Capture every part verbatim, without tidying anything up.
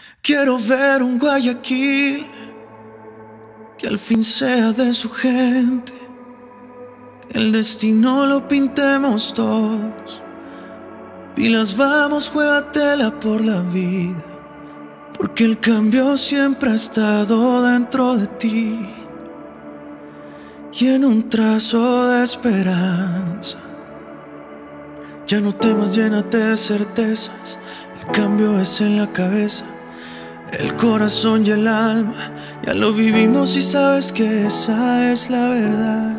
Quiero ver un Guayaquil que al fin sea de su gente, que el destino lo pintemos todos. Pilas, vamos, juégatela por la vida, porque el cambio siempre ha estado dentro de ti y en un trazo de esperanza. Ya no temas, llénate de certezas, el cambio es en la cabeza, el corazón y el alma. Ya lo vivimos y sabes que esa es la verdad.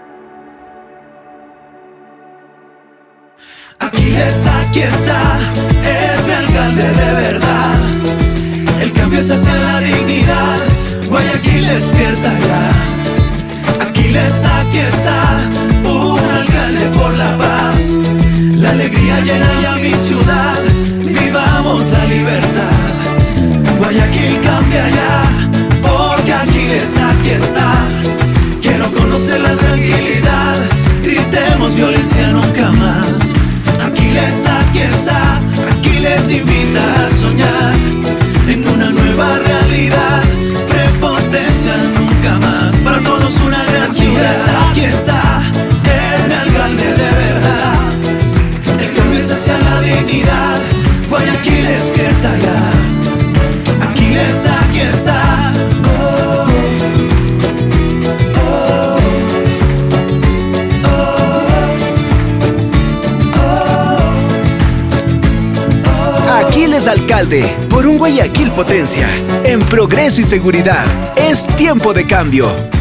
Aquiles, aquí está, es mi alcalde de verdad. El cambio es hacia la dignidad, Guayaquil despierta ya. Aquiles, aquí está, un alcalde por la paz. La alegría llena ya mi ciudad, vivamos la libertad. Guayaquil cambia ya, porque Aquiles aquí está. Quiero conocer la tranquilidad, gritemos violencia nunca más. Aquiles aquí está, Aquiles invita a soñar en una nueva realidad, prepotencia nunca más, para todos una gran ciudad. Aquiles aquí está, es mi alcalde de verdad. El cambio es hacia la dignidad, Guayaquil despierta ya. Aquiles aquí está. Oh, oh, oh, oh. Aquiles alcalde, por un Guayaquil potencia, en progreso y seguridad. Es tiempo de cambio.